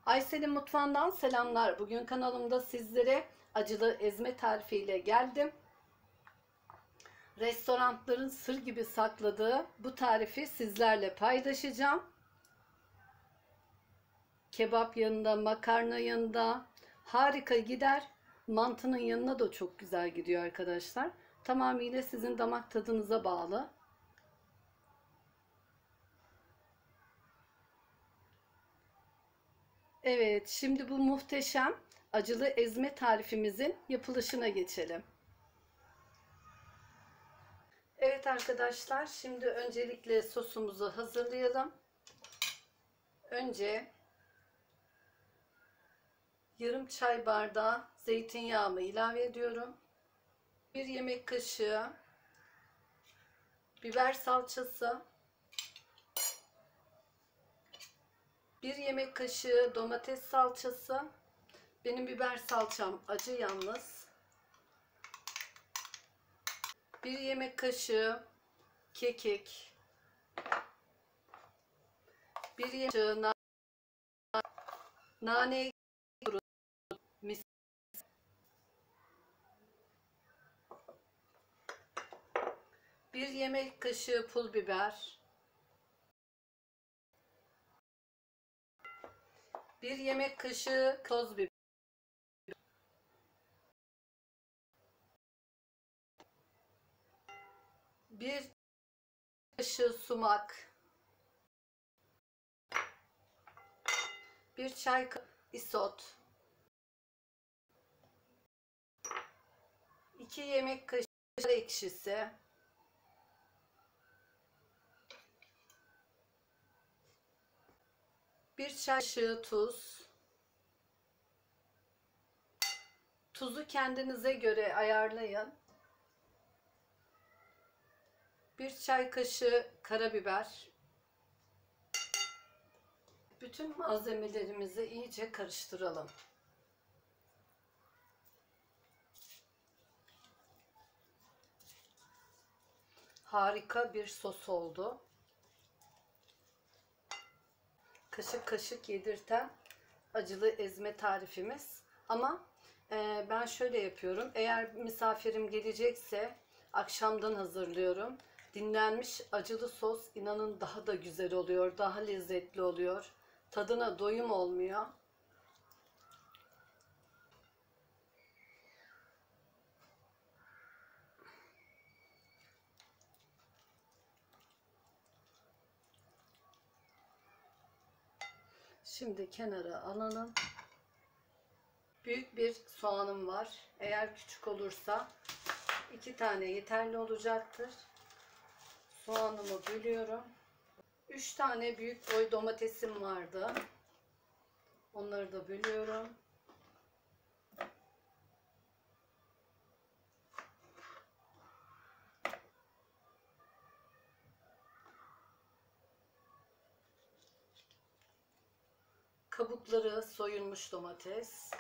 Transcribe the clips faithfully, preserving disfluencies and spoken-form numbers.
Aysel'in mutfağından selamlar. Bugün kanalımda sizlere acılı ezme tarifiyle geldim. Restoranların sır gibi sakladığı bu tarifi sizlerle paylaşacağım. Kebap yanında, makarna yanında harika gider. Mantının yanına da çok güzel gidiyor arkadaşlar. Tamamıyla sizin damak tadınıza bağlı. Evet, şimdi bu muhteşem acılı ezme tarifimizin yapılışına geçelim. Evet arkadaşlar, şimdi öncelikle sosumuzu hazırlayalım. Önce yarım çay bardağı zeytinyağımı ilave ediyorum. Bir yemek kaşığı biber salçası, bir yemek kaşığı domates salçası. Benim biber salçam acı yalnız. Bir yemek kaşığı kekik, bir yemek kaşığı nane, nane mis, bir yemek kaşığı pul biber, bir yemek kaşığı toz biber, bir kaşığı sumak, bir çay kaşığı isot, iki yemek kaşığı ekşisi, bir çay kaşığı tuz. Tuzu kendinize göre ayarlayın. Bir çay kaşığı karabiber. Bütün malzemelerimizi iyice karıştıralım. Harika bir sos oldu. Kaşık kaşık yedirten acılı ezme tarifimiz. Ama e, ben şöyle yapıyorum. Eğer misafirim gelecekse akşamdan hazırlıyorum. Dinlenmiş acılı sos inanın daha da güzel oluyor. Daha lezzetli oluyor. Tadına doyum olmuyor. Şimdi kenara alalım. Büyük bir soğanım var. Eğer küçük olursa iki tane yeterli olacaktır. Soğanımı bölüyorum. üç tane büyük boy domatesim vardı. Onları da bölüyorum. Kabukları soyulmuş domates.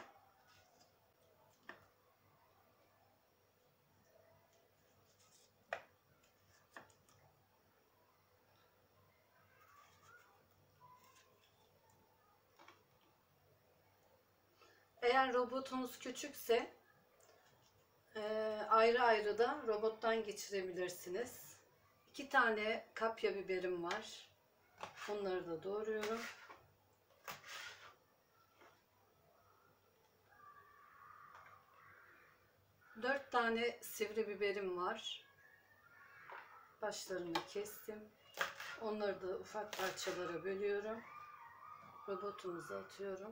Eğer robotunuz küçükse e, ayrı ayrı da robottan geçirebilirsiniz. iki tane kapya biberim var. Onları da doğruyorum. dört tane sivri biberim var. Başlarını kestim. Onları da ufak parçalara bölüyorum. Robotumuza atıyorum.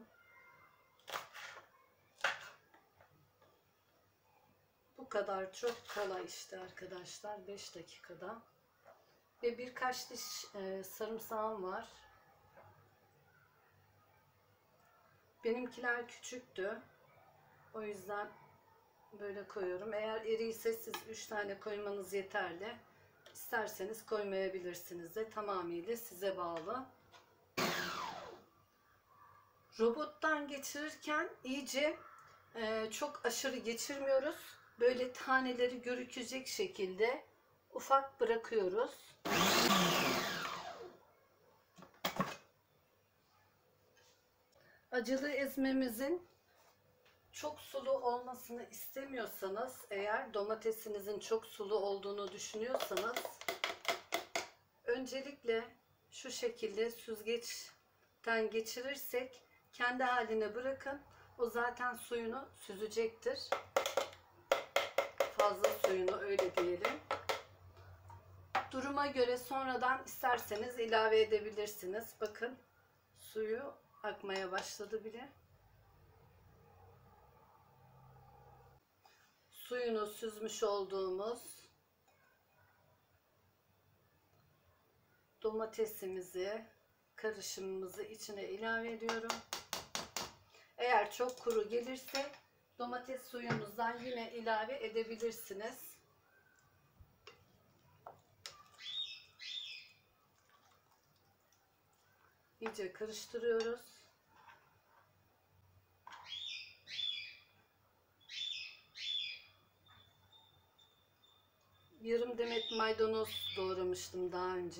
Bu kadar çok kolay işte arkadaşlar. beş dakikada. Ve birkaç diş e, sarımsağım var. Benimkiler küçüktü. O yüzden böyle koyuyorum. Eğer iriyse siz üç tane koymanız yeterli. İsterseniz koymayabilirsiniz de, tamamıyla size bağlı. Robottan geçirirken iyice e, çok aşırı geçirmiyoruz. Böyle taneleri görükecek şekilde ufak bırakıyoruz. Acılı ezmemizin çok sulu olmasını istemiyorsanız, eğer domatesinizin çok sulu olduğunu düşünüyorsanız, öncelikle şu şekilde süzgeçten geçirirsek kendi haline bırakın. O zaten suyunu süzecektir. Fazla suyunu, öyle diyelim. Duruma göre sonradan isterseniz ilave edebilirsiniz. Bakın suyu akmaya başladı bile. Suyunu süzmüş olduğumuz domatesimizi, karışımımızı içine ilave ediyorum. Eğer çok kuru gelirse domates suyunuzdan yine ilave edebilirsiniz. İyice karıştırıyoruz. Yarım demet maydanoz doğramıştım daha önce.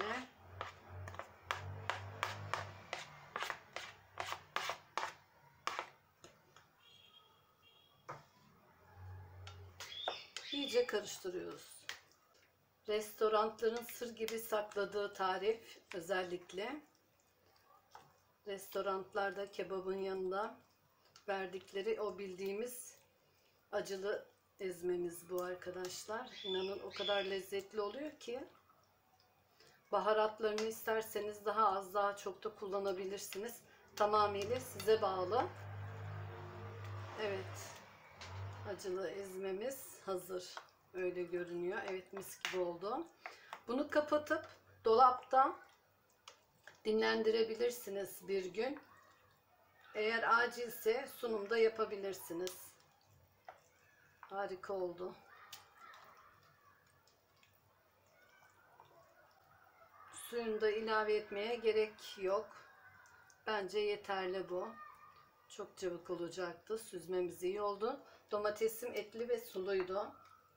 İyice karıştırıyoruz. Restoranların sır gibi sakladığı tarif, özellikle restoranlarda kebabın yanında verdikleri o bildiğimiz acılı ezmemiz bu arkadaşlar. İnanın o kadar lezzetli oluyor ki. Baharatlarını isterseniz daha az, daha çok da kullanabilirsiniz. Tamamıyla size bağlı. Evet. Acılı ezmemiz hazır. Öyle görünüyor. Evet, mis gibi oldu. Bunu kapatıp dolapta dinlendirebilirsiniz bir gün. Eğer acilse sunumda yapabilirsiniz. Harika oldu. Suyunu da ilave etmeye gerek yok. Bence yeterli bu. Çok çabuk olacaktı. Süzmemiz iyi oldu. Domatesim etli ve suluydu.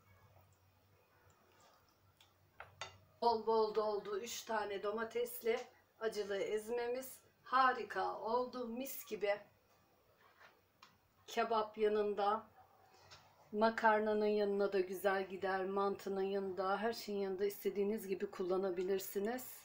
Bol bol doldu. üç tane domatesli acılı ezmemiz harika oldu. Mis gibi. Kebap yanında, makarnanın yanına da güzel gider. Mantının yanında, her şeyin yanında istediğiniz gibi kullanabilirsiniz.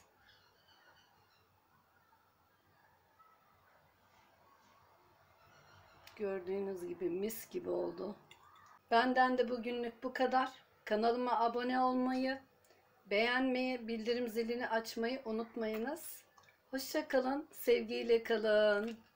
Gördüğünüz gibi mis gibi oldu. Benden de bugünlük bu kadar. Kanalıma abone olmayı, beğenmeyi, bildirim zilini açmayı unutmayınız. Hoşça kalın, sevgiyle kalın.